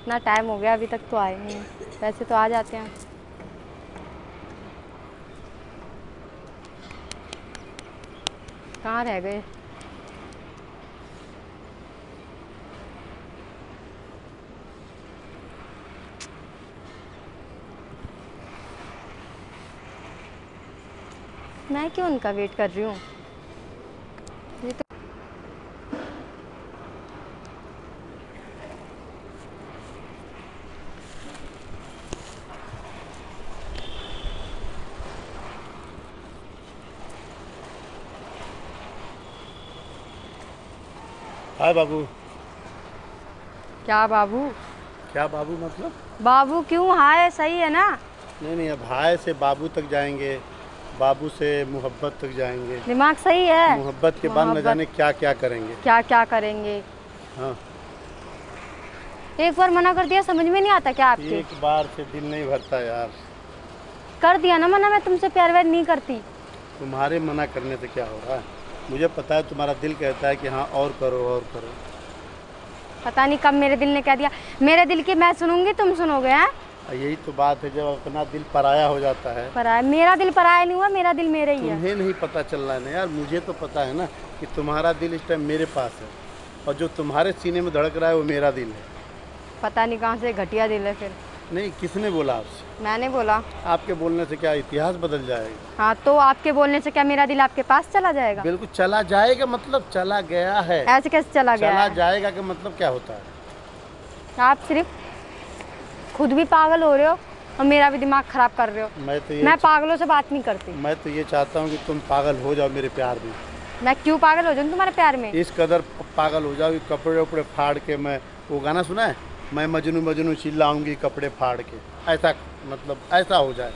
इतना टाइम हो गया अभी तक तो आए नहीं। वैसे तो आ जाते हैं। कहाँ रह गए? मैं क्यों उनका वेट कर रही हूँ? ये तो हाय बाबू। क्या बाबू? क्या बाबू मतलब? बाबू क्यों? हाय सही है ना? नहीं नहीं, अब हाय से बाबू तक जाएंगे, बाबू से मोहब्बत तक जाएंगे, दिमाग सही है? मोहब्बत के बाद न मोहब्बत जाने क्या क्या करेंगे। क्या क्या करेंगे? हाँ, एक बार मना कर दिया, समझ में नहीं आता क्या आपके? एक बार से दिल नहीं भरता यार। कर दिया ना मना, मैं तुमसे प्यार व्यार नहीं करती। तुम्हारे मना करने से क्या हो रहा है? मुझे पता है तुम्हारा दिल कहता है कि हाँ और करो और करो। पता नहीं कब मेरे दिल ने कह दिया। मेरे दिल की मैं सुनूंगी, तुम सुनोगे? हैं? यही तो बात है, जब अपना दिल पराया हो जाता है। पराया? मेरा दिल पराया नहीं हुआ, मेरा दिल मेरा ही है। तुम्हें नहीं पता चल रहा है ना यार, मुझे तो पता है ना कि तुम्हारा दिल इस टाइम मेरे पास है, और जो तुम्हारे सीने में धड़क रहा है वो मेरा दिल है। पता नहीं कहाँ से घटिया दिल है फिर। नहीं, किसने बोला आपसे? मैंने बोला। आपके बोलने से क्या इतिहास बदल जाएगा? हाँ तो आपके बोलने से क्या मेरा दिल आपके पास चला जाएगा? बिल्कुल चला जाएगा, मतलब चला गया है। ऐसे कैसे चला गया चला है? जाएगा का मतलब क्या होता है? आप सिर्फ खुद भी पागल हो रहे हो और मेरा भी दिमाग खराब कर रहे हो। मैं पागलों से बात नहीं करती। मैं तो ये चाहता हूँ कि तुम पागल हो जाओ मेरे प्यार में। मैं क्यों पागल हो जाऊँ तुम्हारे प्यार में? इस कदर पागल हो जाओ कि कपड़े वपड़े फाड़ के, मैं वो गाना सुना है, मैं मजनू मजनू चिल्लाऊंगी कपड़े फाड़ के, ऐसा मतलब ऐसा हो जाए।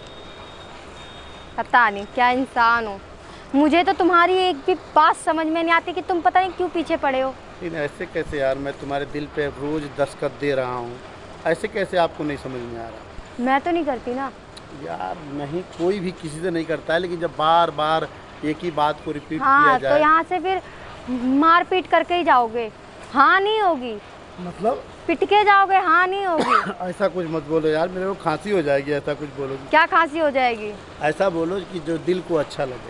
पता नहीं क्या इंसान हो। मुझे तो तुम्हारी एक भी बात समझ में नहीं आती कि तुम पता नहीं क्यों पीछे पड़े हो। लेकिन ऐसे कैसे यार, मैं तुम्हारे दिल पे रोज दस्तखत दे रहा हूँ, ऐसे कैसे आपको नहीं समझ में आ रहा? मैं तो नहीं करती ना यार नहीं, कोई भी किसी से नहीं करता है, लेकिन जब बार बार एक ही बात को रिपीट हाँ किया तो जाए। यहाँ से फिर मारपीट करके ही जाओगे? हाँ नहीं होगी? मतलब पिट के जाओगे? हाँ नहीं होगी? ऐसा कुछ मत बोलो यार, मेरे को खांसी हो जाएगी ऐसा कुछ बोलोगी। क्या खांसी हो जाएगी? ऐसा बोलो कि जो दिल को अच्छा लगे।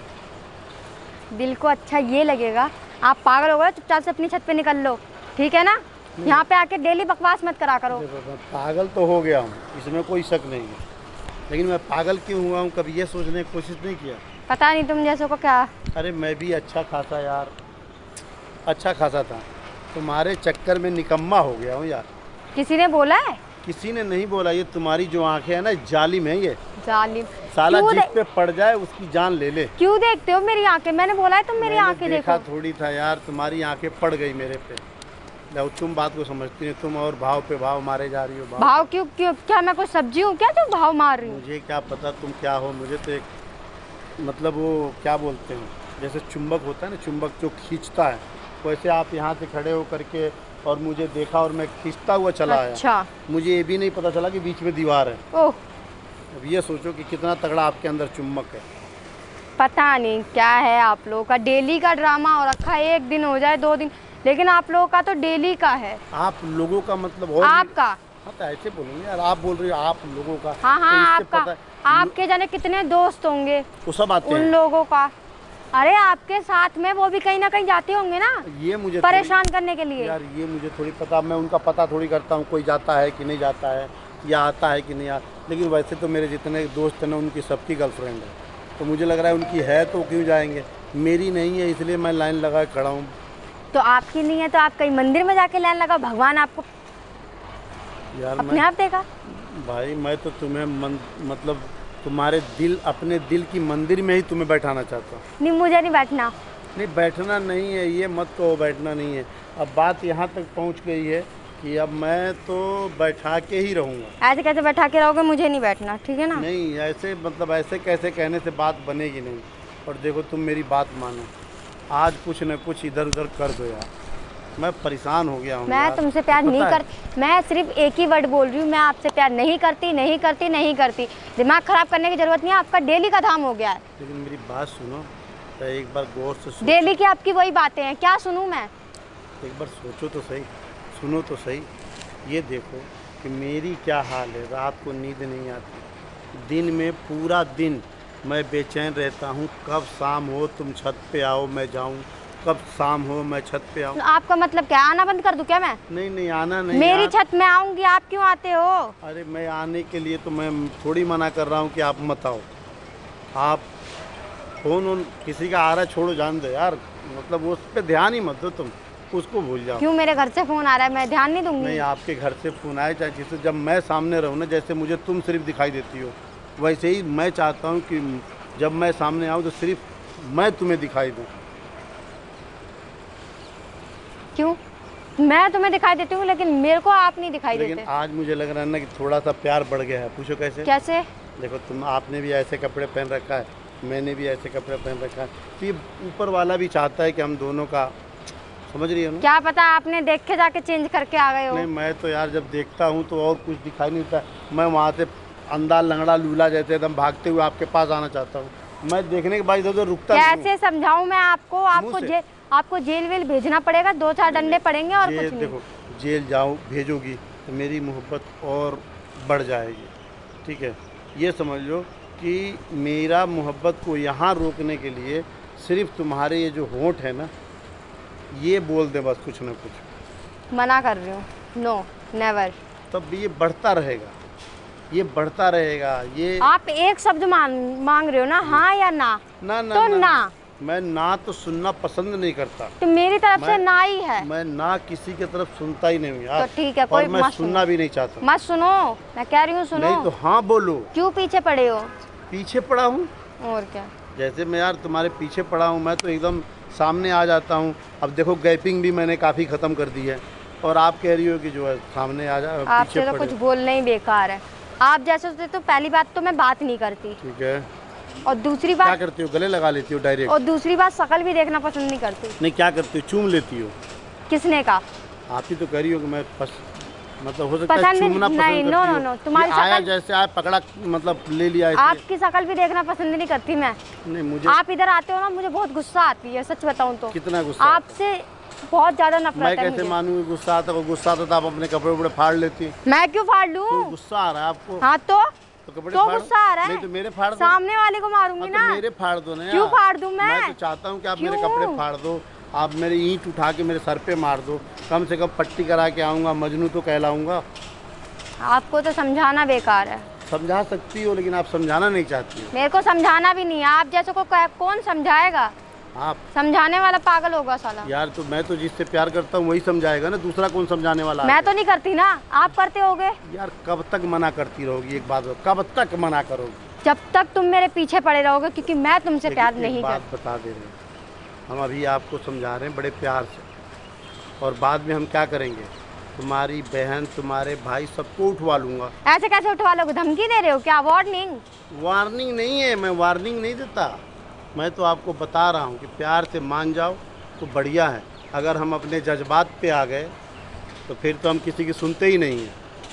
दिल को अच्छा ये लगेगा? आप पागल हो गए, चुपचाप से अपनी छत पे निकल लो, ठीक है ना? यहाँ पे आके डेली बकवास मत करा करो। मैं पागल तो हो गया हूँ, इसमें कोई शक नहीं है, लेकिन मैं पागल क्यों हुआ हूँ कभी ये सोचने की कोशिश नहीं किया? पता नहीं तुम जैसों को क्या। अरे मैं भी अच्छा खासा यार, अच्छा खासा था, तुम्हारे चक्कर में निकम्मा हो गया हूँ यार। किसी ने बोला है? किसी ने नहीं बोला, ये तुम्हारी जो आंखें हैं ना जालिम है, ये जालिम। साला क्यों जिस पे पड़ जाए उसकी जान ले ले। क्यों देखते हो मेरी आंखें? मैंने बोला है तुम मेरी आंखें देखा देखो। थोड़ी था यार, तुम्हारी आंखें पड़ गई मेरे पे। लो, तुम बात को समझती नहीं, तुम और भाव पे भाव मारे जा रही हो। भाव क्यों क्यों? क्या मैं कोई सब्जी हूँ क्या जो भाव मार रही हूँ? मुझे क्या पता तुम क्या हो, मुझे तो एक मतलब वो क्या बोलते हैं, जैसे चुंबक होता है ना, चुंबक जो खींचता है, वैसे आप यहाँ से खड़े हो करके और मुझे देखा और मैं खींचता हुआ चला आया। अच्छा। मुझे ये भी नहीं पता चला कि बीच में दीवार है। ओह, अब ये सोचो कि कितना तगड़ा आपके अंदर चुंबक है। पता नहीं क्या है आप लोगों का, डेली का ड्रामा हो रखा है। एक दिन हो जाए, 2 दिन, लेकिन आप लोगों का तो डेली का है। आप लोगों का मतलब और आपका? हाँ तो ऐसे बोलूँगी यार, आप बोल रही हो आप लोगों का। हाँ हाँ तो इससे आपका। आपके जाने कितने दोस्त होंगे वो सब आते उन हैं। लोगों का। अरे आपके साथ में वो भी कहीं ना कहीं जाते होंगे ना, ये मुझे परेशान करने के लिए। यार ये मुझे थोड़ी पता, मैं उनका पता थोड़ी करता हूँ कोई जाता है कि नहीं जाता है या आता है कि नहीं आता। लेकिन वैसे तो मेरे जितने दोस्त हैं ना उनकी सबकी गर्लफ्रेंड है, तो मुझे लग रहा है उनकी है तो क्यों जाएंगे, मेरी नहीं है, इसलिए मैं लाइन लगा खड़ा हूँ। तो आपकी नहीं है तो आप कहीं मंदिर में जाके लाइन लगाओ, भगवान आपको यार अपने आप देगा। भाई मैं तो तुम्हें मतलब तुम्हारे दिल, अपने दिल की मंदिर में ही तुम्हें बैठाना चाहता हूँ। नहीं मुझे नहीं बैठना। नहीं बैठना नहीं है, ये मत कहो बैठना नहीं है। अब बात यहाँ तक पहुँच गई है कि अब मैं तो बैठा के ही रहूँगा। ऐसे कैसे बैठा के रहोगे? मुझे नहीं बैठना, ठीक है ना? नहीं ऐसे मतलब ऐसे कैसे कहने से बात बनेगी नहीं। और देखो तुम मेरी बात मानो, आज कुछ न कुछ इधर उधर कर दो यार, मैं परेशान हो गया हूँ। मैं तुमसे प्यार नहीं करती, मैं सिर्फ एक ही वर्ड बोल रही हूँ, मैं आपसे प्यार नहीं करती, नहीं करती, नहीं करती। दिमाग खराब करने की जरूरत नहीं है, आपका डेली का धाम हो गया है। लेकिन मेरी बात सुनो तो एक बार गौर से सुनो। डेली की आपकी वही बातें हैं, क्या सुनूं मैं? एक बार सोचो तो सही, सुनो तो सही। ये देखो कि मेरी क्या हाल है, रात को नींद नहीं आती, दिन में पूरा दिन मैं बेचैन रहता हूँ, कब शाम हो तुम छत पे आओ मैं जाऊँ, कब शाम हो मैं छत पे आऊँ। आपका मतलब क्या, आना बंद कर दूं क्या मैं? नहीं नहीं, आना नहीं। मेरी छत में आऊंगी, आप क्यों आते हो? अरे मैं आने के लिए तो मैं थोड़ी मना कर रहा हूँ कि आप मत आओ। आप फोन किसी का आ रहा है छोड़ो, जान दो यार, मतलब उस पर ध्यान ही मत दो, तुम उसको भूल जाओ। क्यों, मेरे घर से फोन आ रहा है, मैं ध्यान नहीं दूंगी? नहीं, आपके घर से फ़ोन आए चाहे जिससे, जब मैं सामने रहूँ ना, जैसे मुझे तुम सिर्फ दिखाई देती हो, वैसे ही मैं चाहता हूँ कि जब मैं सामने आऊँ तो सिर्फ मैं तुम्हें दिखाई दूँ। क्यों, मैं तुम्हें दिखाई देती हूँ लेकिन मेरे को आप नहीं दिखाई लेकिन देते। आज मुझे लग रहा है ना कि थोड़ा सा प्यार बढ़ गया है। पूछो कैसे? कैसे? देखो, आपने भी ऐसे कपड़े पहन रखा है, मैंने भी ऐसे कपड़े पहन रखा है, तो ये ऊपर वाला भी चाहता है कि हम दोनों का, समझ रही हो ना? क्या पता आपने देख के जाके चेंज करके आ गए हो। नहीं, मैं तो यार जब देखता हूँ तो और कुछ दिखाई नहीं देता, मैं वहाँ से अंधा लंगड़ा लूला जैसे एकदम भागते हुए आपके पास आना चाहता हूँ। मैं देखने के बाद इधर रुकता नहीं हूँ। कैसे समझाऊं मैं आपको? आपको जेल वेल भेजना पड़ेगा, 2-4 डंडे पड़ेंगे और कुछ नहीं। देखो, जेल जाओ भेजोगी तो मेरी मोहब्बत और बढ़ जाएगी, ठीक है? ये समझ लो कि मेरा मोहब्बत को यहाँ रोकने के लिए सिर्फ तुम्हारे ये जो होंठ है ना, ये बोल दे बस कुछ ना कुछ। मना कर रही हूँ, नो नेवर। तब भी ये बढ़ता रहेगा, ये बढ़ता रहेगा। ये आप एक शब्द मांग रहे हो ना, हाँ या ना? ना ना तो ना, ना। मैं ना तो सुनना पसंद नहीं करता। तो मेरी तरफ से ना ही है। मैं ना किसी की तरफ सुनता ही नहीं हूँ यार। तो ठीक है, कोई और मैं मत सुनना भी नहीं चाहता। मत सुनो, मैं कह रही हूँ सुनो। नहीं तो हाँ बोलो। क्यों पीछे पड़े हो? पीछे पड़ा हूँ? और क्या? जैसे मैं यार तुम्हारे पीछे पड़ा हूँ, मैं तो एकदम सामने आ जाता हूँ। अब देखो, गैपिंग भी मैंने काफ़ी ख़त्म कर दी है, और आप कह रही हो कि जो है सामने आ जा, आपसे तो कुछ बोलना ही बेकार है। आप जैसे होते तो पहली बात तो मैं बात नहीं करती, ठीक है? और दूसरी क्या बात, करती हो, गले लगा लेती हो डायरेक्ट? और दूसरी बात शक्ल भी देखना पसंद नहीं करती। नहीं, क्या करती हो, चूम लेती हो? किसने कहा? आप ही तो कह रही हो कि मैं मतलब हो सकता है पसंद चूमना नहीं, पसंद नो करती नो हो। नो, तुम्हारी ये आया शक्ल, जैसे आया पकड़ा, मतलब ले लिया ऐसे। आपकी शक्ल भी देखना पसंद नहीं करती मैं। नहीं, मुझे आप इधर आते हो ना, मुझे बहुत गुस्सा आती है, सच बताऊं तो। कितना गुस्सा आता है? आपसे बहुत ज्यादा मैं नफरत है कैसे मुझे। मानूंगी गुस्सा आता? गुस्सा आता तो आप अपने कपड़े उपड़े फाड़ लेती। मैं क्यों फाड़ लूं? तो गुस्सा आ रहा है आपको? हाँ तो कपड़े तो फाड़- गुस्सा आ रहा है? नहीं तो मेरे फाड़ दो। सामने वाले को मारूंगी हाँ, तो ना। मेरे फाड़ दो ना यार। क्यों फाड़ दूं मैं? मैं तो चाहता हूँ कि आप मेरे क्यों? कपड़े फाड़ दो, आप मेरी ईंट उठा के मेरे सर पे मार दो, कम से कम पट्टी करा के आऊँगा, मजनू तो कहलाऊँगा। आपको तो समझाना बेकार है। समझा सकती हो, लेकिन आप समझाना नहीं चाहती हो। मेरे को समझाना भी नहीं है, आप जैसे को कौन समझाएगा? आप समझाने वाला पागल होगा साला। यार, तो मैं तो जिससे प्यार करता हूँ वही समझाएगा ना, दूसरा कौन समझाने वाला है? मैं तो नहीं करती ना, आप करते होगे। यार, कब तक मना करती रहोगी? एक बात बताओ, कब तक मना करोगी? जब तक तुम मेरे पीछे पड़े रहोगे, क्योंकि मैं तुमसे प्यार लेकिन नहीं एक बात करती। बता दे रहे हैं, हम अभी आपको समझा रहे हैं बड़े प्यार से, और बाद में हम क्या करेंगे, तुम्हारी बहन, तुम्हारे भाई, सबको उठवा लूँगा। ऐसे कैसे उठवा लोगे? धमकी दे रहे हो क्या? वार्निंग? वार्निंग नहीं है, मैं वार्निंग नहीं देता, मैं तो आपको बता रहा हूँ कि प्यार से मान जाओ तो बढ़िया है। अगर हम अपने जज्बात पे आ गए तो फिर तो हम किसी की सुनते ही नहीं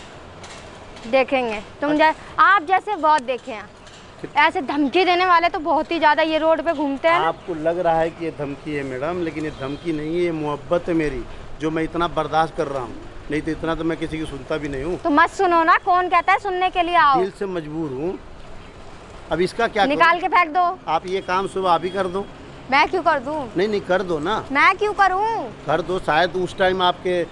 हैं। देखेंगे आप जैसे बहुत देखे हैं, ऐसे धमकी देने वाले तो बहुत ही ज़्यादा ये रोड पे घूमते हैं ना। आपको लग रहा है कि ये धमकी है मैडम, लेकिन ये धमकी नहीं है, ये मोहब्बत है मेरी, जो मैं इतना बर्दाश्त कर रहा हूँ। नहीं तो इतना तो मैं किसी की सुनता भी नहीं हूँ। तो मत सुनो ना, कौन कहता है सुनने के लिए? आओ, दिल से मजबूर हूँ। अब इसका क्या निकाल के फेंक दो। आप ये काम सुबह आप ही कर दो। मैं क्यों कर दूं? नहीं नहीं, कर दो ना। मैं क्यों करूं? कर दो, शायद उस टाइम आपके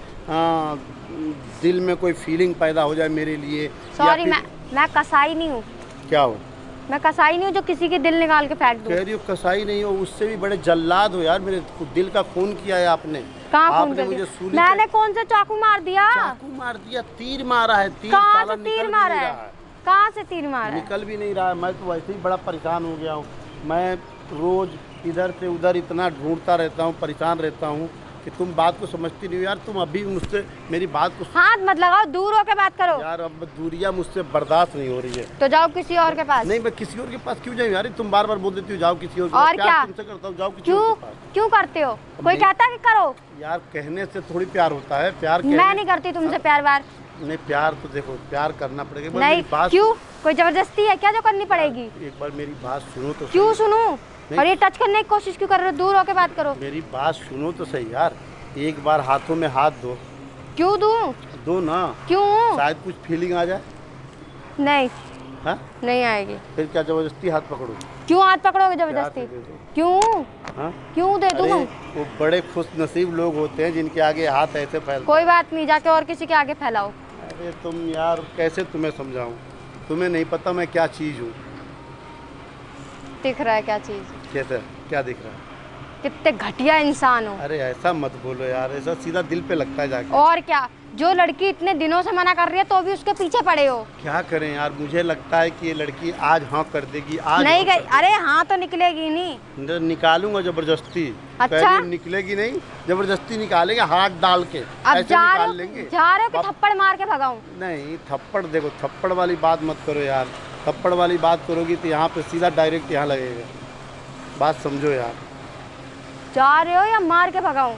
दिल में कोई फीलिंग पैदा हो जाए मेरे लिए। सॉरी, मैं कसाई नहीं हूँ। क्या हो? मैं कसाई नहीं हूँ जो किसी के दिल निकाल के फेंक दूं। कह रही हो कसाई नहीं हो, उससे भी बड़े जल्लाद हो यार। मेरे दिल का खून किया है आपने। कहाँ खून आपने कर मुझे दिया? सूली मैंने कौन सा चाकू मार दिया? चाकू मार दिया, तीर मारा है। तीर कहाँ साला से निकल तीर भी मारा नहीं है? रहा है। कहाँ से तीर मारा है? निकल भी नहीं रहा है। मैं तो वैसे ही बड़ा परेशान हो गया हूँ। मैं रोज इधर से उधर इतना ढूंढता रहता हूँ, परेशान रहता हूँ कि तुम बात को समझती नहीं हो यार। तुम अभी मुझसे मेरी बात को हाथ मत लगाओ, दूर होके बात करो यार। अब दूरियां मुझसे बर्दाश्त नहीं हो रही है। तो जाओ किसी और के पास। नहीं, मैं किसी और के पास क्यों जाऊँ यार? तुम बार बार बोल देती हो जाओ किसी और के और पास। प्यार क्या? तुमसे करता हूँ, जाओ किसी क्यों और के पास। क्यों करते हो? कोई नहीं। कहता है कि करो? यार, कहने से थोड़ी प्यार होता है। प्यार मैं नहीं करती तुमसे प्यार व्यार। नहीं, प्यार तो देखो, प्यार करना पड़ेगा। एक बार नहीं, मेरी बात क्यों? कोई जबरदस्ती है क्या जो करनी पड़ेगी? एक बार मेरी बात सुनो तो क्यों सही। सुनूं? और ये टच करने की कोशिश क्यों कर रहे हो? दूर होके बात करो। मेरी बात सुनो तो सही यार। एक बार हाथों में हाथ दो। क्यों दूं? दो ना, क्यों? शायद कुछ फीलिंग आ जाए। नहीं, हाँ, नहीं आएगी। फिर क्या जबरदस्ती हाथ पकड़ो? क्यों हाथ पकड़ोगे जबरदस्ती? प्यार से दे दो। क्यों? हाँ, क्यों दे दूँ? अरे वो बड़े खुश नसीब लोग होते हैं जिनके आगे हाथ ऐसे फैलते कोई बात नहीं, जाके और किसी के आगे फैलाओ। हैं। अरे तुम यार, कैसे तुम्हें समझाऊं? तुम्हें नहीं पता मैं क्या चीज़ हूँ। दिख रहा है क्या चीज़? कैसे, क्या दिख रहा है? कितने घटिया इंसान हो। अरे ऐसा मत बोलो यार, ऐसा सीधा दिल पे लगता है जाके। और क्या, जो लड़की इतने दिनों से मना कर रही है तो भी उसके पीछे पड़े हो। क्या करें यार, मुझे लगता है कि ये लड़की आज हाँ कर देगी, आज नहीं हाँ गई, कर देगी। अरे हाँ तो निकलेगी नहीं। निकालूंगा जबरदस्ती। अच्छा? पहले निकलेगी नहीं, जबरदस्ती निकालेंगे हाथ डाल के। अब ऐसे जा निकाल रहे लेंगे। हो, जा रहे हो कि थप्पड़ मार के भगाऊं? नहीं, थप्पड़ देखो, थप्पड़ वाली बात मत करो यार। थप्पड़ वाली बात करोगी तो यहाँ पे सीधा डायरेक्ट यहाँ लगेगा। बात समझो यार। जा रहे हो या मार के भगाऊं?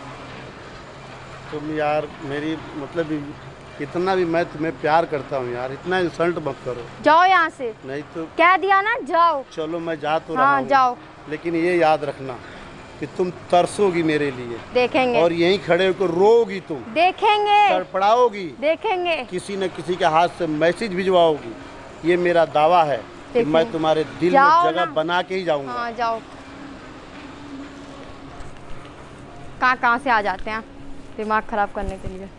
तुम यार मेरी मतलब इतना भी मैं तुम्हें प्यार करता हूँ यार, इतना इंसल्ट मत करो। जाओ यहाँ से, नहीं तो कह दिया ना, जाओ। चलो मैं जा तो रहा हाँ हूँ, जाओ, लेकिन ये याद रखना कि तुम तरसोगी मेरे लिए देखेंगे। और यहीं खड़े होकर रोओगी, तुम देखेंगे, तड़पड़ाओगी, देखेंगे। किसी न किसी के हाथ से मैसेज भिजवाओगी। ये मेरा दावा है कि देखेंगे। मैं तुम्हारे दिल जाओ में जगह ना। बना के ही जाऊंगा। हाँ जाओ। कहाँ कहाँ से आ जाते हैं दिमाग खराब करने के लिए।